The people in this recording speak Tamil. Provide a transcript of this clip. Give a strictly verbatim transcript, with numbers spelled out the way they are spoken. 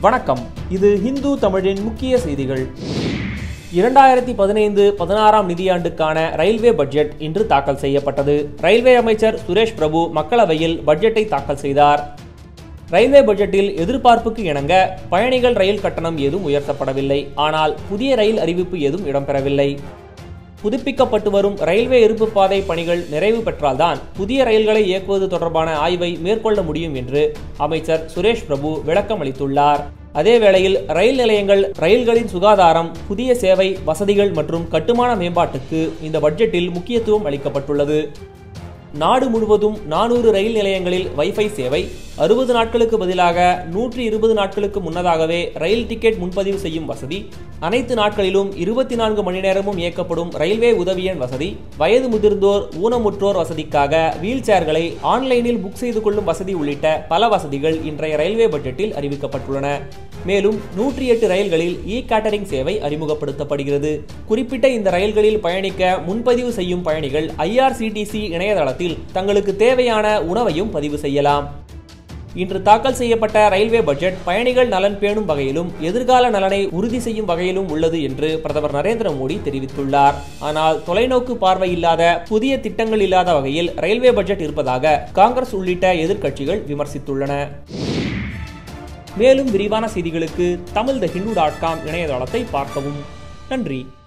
வணக்கம், இது ஹிந்து தமிழின் முக்கிய செய்திகள். இரண்டாயிரத்தி பதினைந்து பதினாறாம் நிதியாண்டுக்கான ரயில்வே பட்ஜெட் இன்று தாக்கல் செய்யப்பட்டது. ரயில்வே அமைச்சர் சுரேஷ் பிரபு மக்களவையில் பட்ஜெட்டை தாக்கல் செய்தார். ரயில்வே பட்ஜெட்டில் எதிர்பார்ப்புக்கு இணங்க பயணிகள் ரயில் கட்டணம் ஏதும் உயர்த்தப்படவில்லை. ஆனால் புதிய ரயில் அறிவிப்பு ஏதும் இடம்பெறவில்லை. புதுப்பிக்கப்பட்டு வரும் ரயில்வே இருப்பு பாதை பணிகள் நிறைவு பெற்றால்தான் புதிய ரயில்களை இயக்குவது தொடர்பான ஆய்வை மேற்கொள்ள முடியும் என்று அமைச்சர் சுரேஷ் பிரபு விளக்கம் அளித்துள்ளார். அதேவேளையில் ரயில் நிலையங்கள், ரயில்களின் சுகாதாரம், புதிய சேவை வசதிகள் மற்றும் கட்டுமான மேம்பாட்டுக்கு இந்த பட்ஜெட்டில் முக்கியத்துவம் அளிக்கப்பட்டுள்ளது. நாடு முழுவதும் நானூறு ரயில் நிலையங்களில் வைஃபை சேவை, அறுபது நாட்களுக்கு பதிலாக நூற்றி இருபது நாட்களுக்கு முன்னதாகவே ரயில் டிக்கெட் முன்பதிவு செய்யும் வசதி, அனைத்து நாட்களிலும் இருபத்தி நான்கு மணி நேரமும் இயக்கப்படும் ரயில்வே உதவி எண் வசதி, வயது முதிர்ந்தோர், ஊனமுற்றோர் வசதிக்காக வீல் சேர்களை ஆன்லைனில் புக் செய்து கொள்ளும் வசதி உள்ளிட்ட பல வசதிகள் இன்றைய ரயில்வே பட்ஜெட்டில் அறிவிக்கப்பட்டுள்ளன. மேலும் நூற்றி எட்டு ரயில்களில் இ கேட்டரிங் சேவை அறிமுகப்படுத்தப்படுகிறது. குறிப்பிட்ட இந்த ரயில்களில் பயணிக்க முன்பதிவு செய்யும் பயணிகள் I R C T C இணையதளத்தில் தங்களுக்கு தேவையான உணவையும் பதிவு செய்யலாம். இன்று தாக்கல் செய்யப்பட்ட ரயில்வே பட்ஜெட் பயணிகள் நலன் பேணும் வகையிலும் எதிர்கால நலனை உறுதி செய்யும் வகையிலும் உள்ளது என்று பிரதமர் நரேந்திர மோடி தெரிவித்துள்ளார். ஆனால் தொலைநோக்கு பார்வை இல்லாத, புதிய திட்டங்கள் இல்லாத வகையில் ரயில்வே பட்ஜெட் இருப்பதாக காங்கிரஸ் உள்ளிட்ட எதிர்க்கட்சிகள் விமர்சித்துள்ளன. மேலும் விரிவான செய்திகளுக்கு Tamil the Hindu dot com இணையதளத்தை பார்க்கவும். நன்றி.